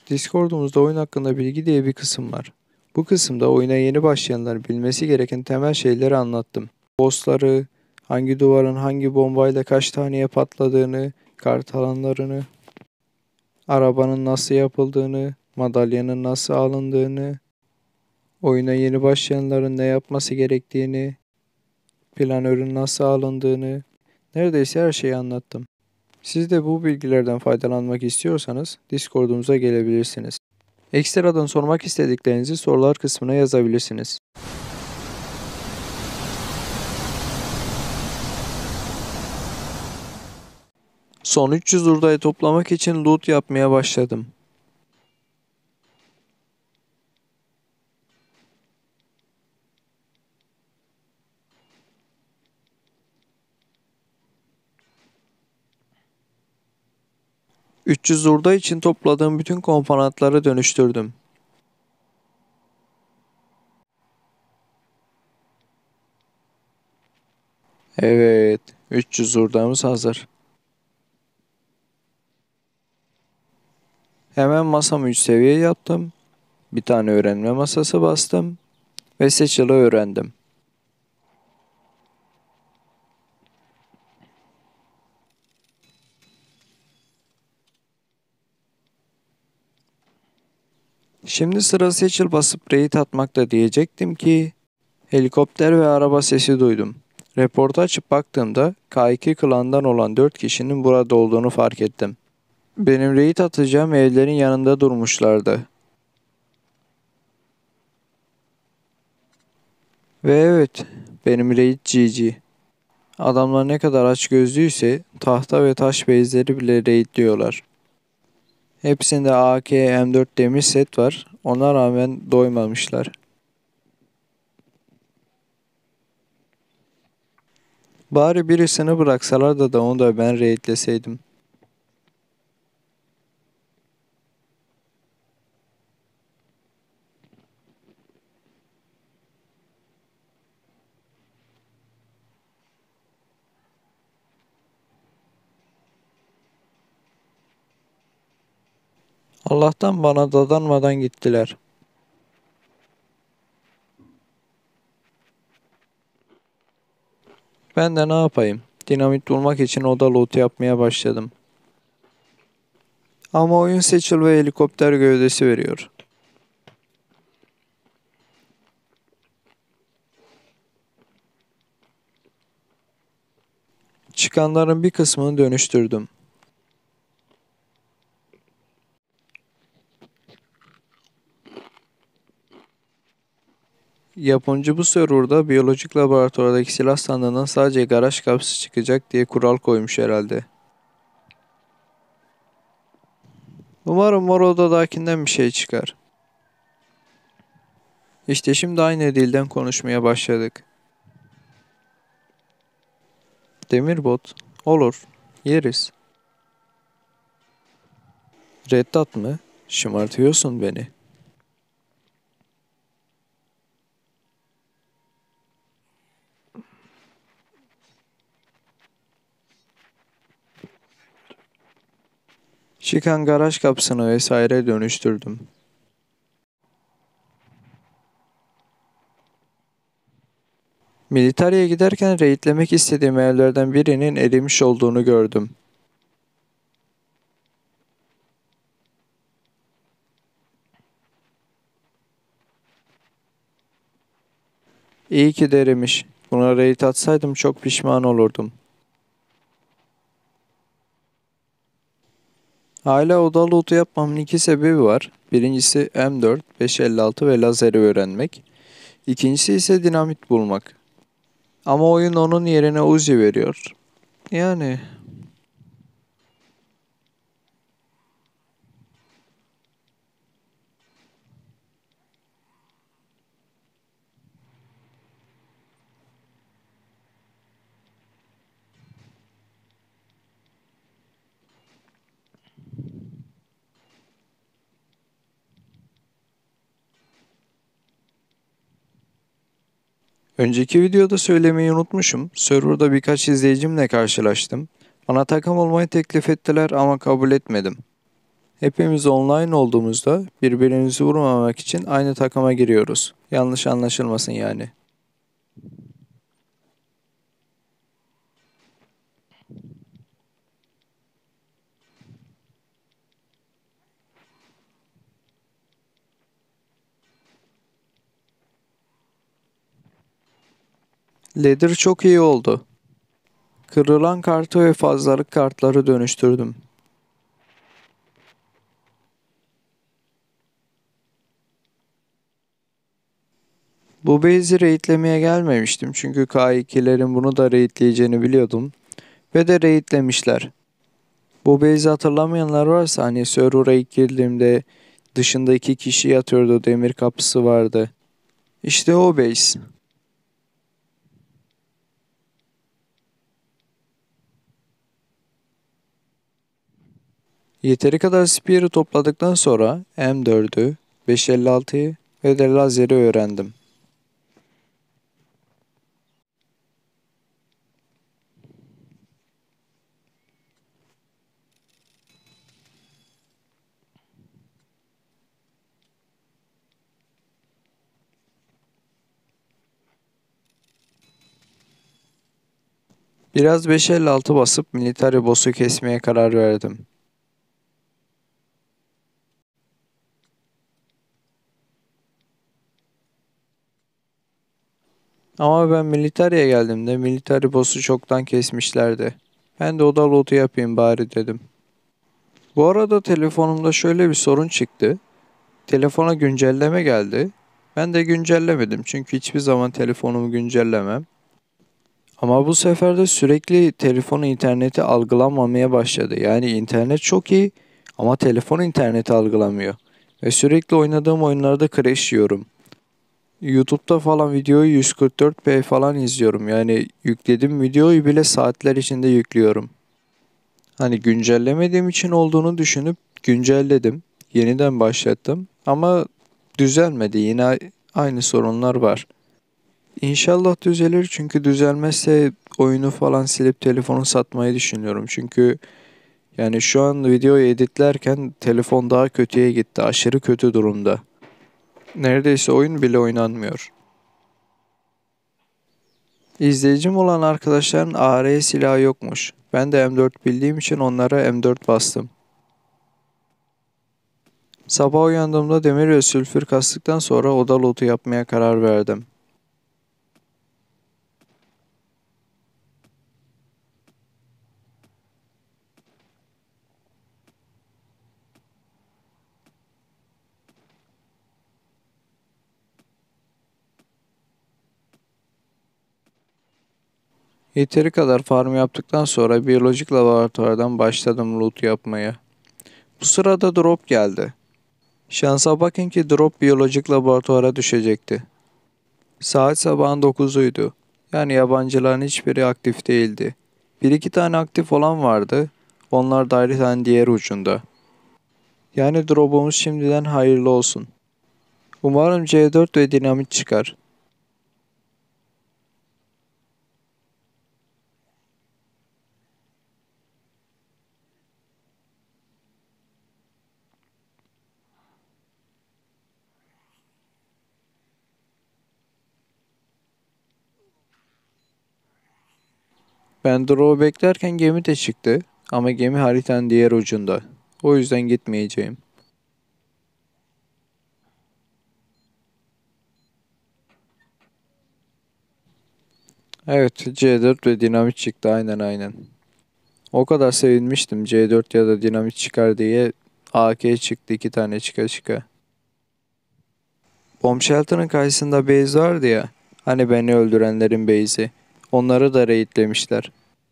Discord'umuzda oyun hakkında bilgi diye bir kısım var. Bu kısımda oyuna yeni başlayanlar bilmesi gereken temel şeyleri anlattım. Bossları, hangi duvarın hangi bombayla kaç taneye patladığını, kart alanlarını, arabanın nasıl yapıldığını, madalyanın nasıl alındığını, oyuna yeni başlayanların ne yapması gerektiğini, planörün nasıl alındığını, neredeyse her şeyi anlattım. Siz de bu bilgilerden faydalanmak istiyorsanız Discord'umuza gelebilirsiniz. Ekstradan sormak istediklerinizi sorular kısmına yazabilirsiniz. Son 300 hurdayı toplamak için loot yapmaya başladım. ...300 hurda için topladığım bütün komponentleri dönüştürdüm. Evet, 300 hurdamız hazır. Hemen masamı 3 seviye yaptım. Bir tane öğrenme masası bastım. Ve Satchel'ı öğrendim. Şimdi sıra Satchel basıp raid atmakta diyecektim ki... ...helikopter ve araba sesi duydum. Reportu açıp baktığımda K2 klandan olan 4 kişinin burada olduğunu fark ettim. Benim raid atacağım evlerin yanında durmuşlardı. Ve evet, benim raid GG. Adamlar ne kadar açgözlüyse tahta ve taş base'leri bile raidliyorlar. Hepsinde AK, M4 demir set var. Ona rağmen doymamışlar. Bari birisini bıraksalar da onu da ben raidleseydim. Allah'tan bana dadanmadan gittiler. Ben de ne yapayım? Dinamit bulmak için oda loot yapmaya başladım. Ama oyun Satchel ve helikopter gövdesi veriyor. Çıkanların bir kısmını dönüştürdüm. Yapımcı bu serverda biyolojik laboratuvardaki silah sandığından sadece garaj kapısı çıkacak diye kural koymuş herhalde. Umarım mor odadakinden bir şey çıkar. İşte şimdi aynı dilden konuşmaya başladık. Demirbot, olur, yeriz. Reddat mı? Şımartıyorsun beni. Çıkan garaj kapısını vesaire dönüştürdüm. Militariye giderken raidlemek istediğim evlerden birinin erimiş olduğunu gördüm. İyi ki de erimiş. Buna raid atsaydım çok pişman olurdum. Hala oda loot'u yapmamın iki sebebi var. Birincisi M4, 556 ve lazeri öğrenmek. İkincisi ise dinamit bulmak. Ama oyun onun yerine Uzi veriyor. Yani... Önceki videoda söylemeyi unutmuşum. Serverda birkaç izleyicimle karşılaştım. Bana takım olmayı teklif ettiler ama kabul etmedim. Hepimiz online olduğumuzda birbirimizi vurmamak için aynı takıma giriyoruz. Yanlış anlaşılmasın yani. Ladder çok iyi oldu. Kırılan kartı ve fazlalık kartları dönüştürdüm. Bu base'i raidlemeye gelmemiştim çünkü K2'lerin bunu da raidleyeceğini biliyordum. Ve de raidlemişler. Bu base'i hatırlamayanlar varsa hani server'a ilk girdiğimde dışında 2 kişi yatıyordu, demir kapısı vardı. İşte o base. Yeteri kadar spear'ı topladıktan sonra M4'ü, 556'yı ve de lazeri öğrendim. Biraz 556 basıp military boss'u kesmeye karar verdim. Ama ben military'e geldiğimde military boss'u çoktan kesmişlerdi. Ben de oda loot'u yapayım bari dedim. Bu arada telefonumda şöyle bir sorun çıktı. Telefona güncelleme geldi. Ben de güncellemedim çünkü hiçbir zaman telefonumu güncellemem. Ama bu sefer de sürekli telefonun interneti algılanmamaya başladı. Yani internet çok iyi ama telefon interneti algılamıyor. Ve sürekli oynadığım oyunlarda crash yiyorum. YouTube'da falan videoyu 144p falan izliyorum. Yani yüklediğim videoyu bile saatler içinde yüklüyorum. Hani güncellemediğim için olduğunu düşünüp güncelledim. Yeniden başlattım. Ama düzelmedi. Yine aynı sorunlar var. İnşallah düzelir çünkü düzelmezse oyunu falan silip telefonu satmayı düşünüyorum. Çünkü yani şu an videoyu editlerken telefon daha kötüye gitti. Aşırı kötü durumda. Neredeyse oyun bile oynanmıyor. İzleyicim olan arkadaşların AR silahı yokmuş. Ben de M4 bildiğim için onlara M4 bastım. Sabah uyandığımda demir ve sülfür kastıktan sonra oda lootu yapmaya karar verdim. Yeteri kadar farm yaptıktan sonra biyolojik laboratuvardan başladım loot yapmaya. Bu sırada drop geldi. Şansa bakın ki drop biyolojik laboratuvara düşecekti. Saat sabahın 9'uydu. Yani yabancıların hiçbiri aktif değildi. Bir iki tane aktif olan vardı. Onlar da haritanın diğer ucunda. Yani drop'umuz şimdiden hayırlı olsun. Umarım C4 ve dinamit çıkar. Ben drop'u beklerken gemi de çıktı. Ama gemi haritanın diğer ucunda. O yüzden gitmeyeceğim. Evet, C4 ve dinamit çıktı, aynen. O kadar sevinmiştim C4 ya da dinamit çıkar diye. AK çıktı 2 tane çıka çıka. Bomb Shelter'ın karşısında base vardı ya. Hani beni öldürenlerin base'i. Onları da raidlemişler.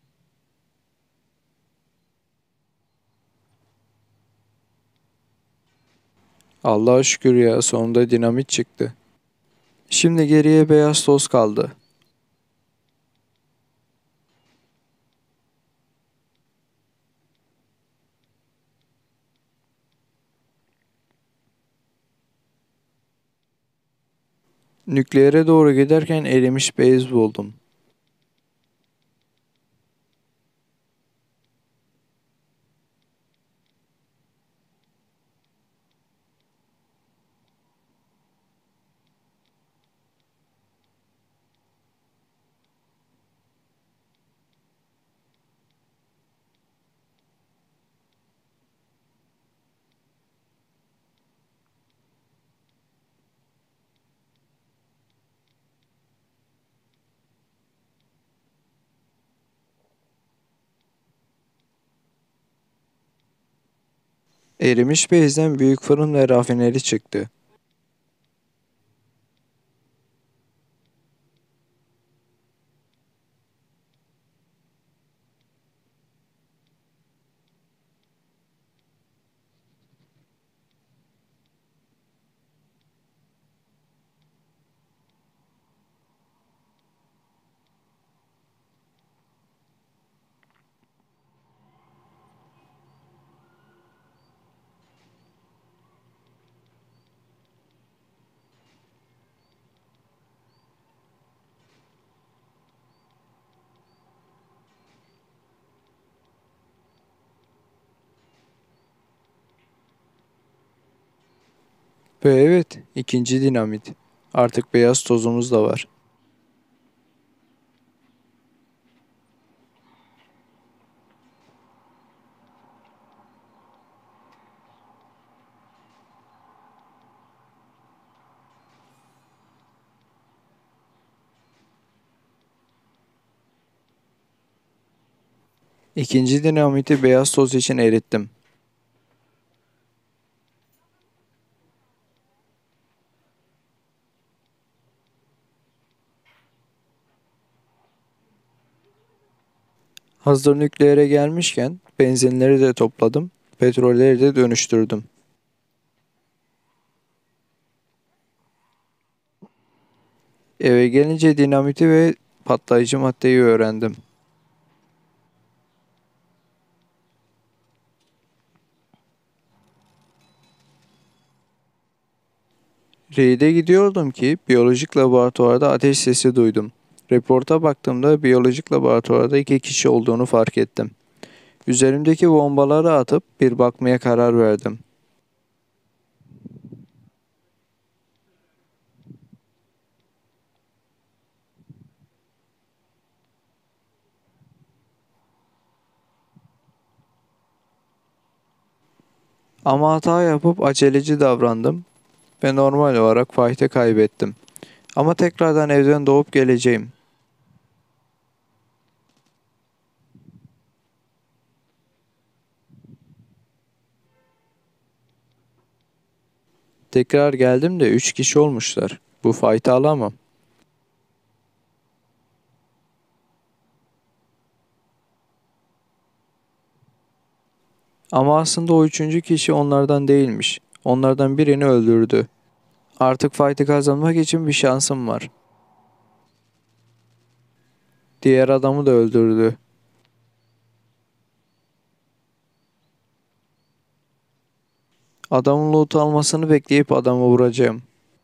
Allah'a şükür ya, sonunda dinamit çıktı. Şimdi geriye beyaz toz kaldı. Nükleere doğru giderken erimiş base buldum. Erimiş bezden büyük fırın ve rafineri çıktı. Ve evet, ikinci dinamit. Artık beyaz tozumuz da var. İkinci dinamiti beyaz toz için erittim. Hazır nükleere gelmişken benzinleri de topladım, petrolleri de dönüştürdüm. Eve gelince dinamiti ve patlayıcı maddeyi öğrendim. Reyd'e gidiyordum ki biyolojik laboratuvarda ateş sesi duydum. Reporta baktığımda biyolojik laboratuvarda 2 kişi olduğunu fark ettim. Üzerimdeki bombaları atıp bir bakmaya karar verdim. Ama hata yapıp aceleci davrandım ve normal olarak fight'ı kaybettim. Ama tekrardan evden doğup geleceğim. Tekrar geldim de 3 kişi olmuşlar. Bu fight'ı alamam. Ama aslında o 3. kişi onlardan değilmiş. Onlardan birini öldürdü. Artık fight'ı kazanmak için bir şansım var. Diğer adamı da öldürdü. Adamın loot almasını bekleyip adamı vuracağım.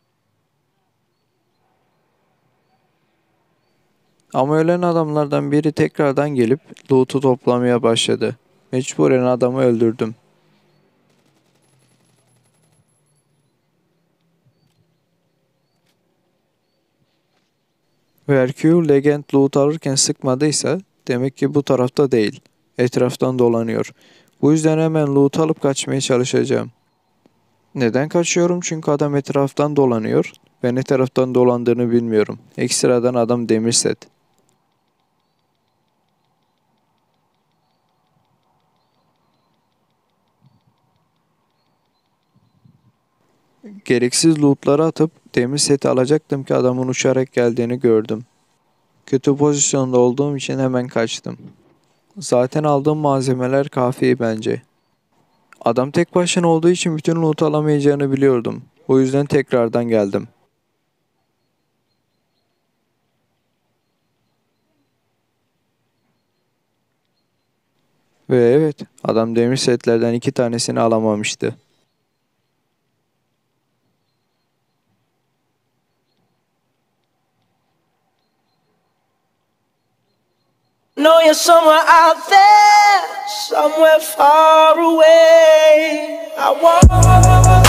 Ama ölen adamlardan biri tekrardan gelip loot'u toplamaya başladı. Mecburen adamı öldürdüm. Ve Hercule Legend loot alırken sıkmadıysa demek ki bu tarafta değil. Etraftan dolanıyor. Bu yüzden hemen loot alıp kaçmaya çalışacağım. Neden kaçıyorum? Çünkü adam etraftan dolanıyor. Ben ne taraftan dolandığını bilmiyorum. Ekstradan adam demir set. Gereksiz lootları atıp demir seti alacaktım ki adamın uçarak geldiğini gördüm. Kötü pozisyonda olduğum için hemen kaçtım. Zaten aldığım malzemeler kafi bence. Adam tek başına olduğu için bütün loot alamayacağını biliyordum. O yüzden tekrardan geldim. Ve evet, adam demir setlerden 2 tanesini alamamıştı. Know you're somewhere out there, somewhere far away. I want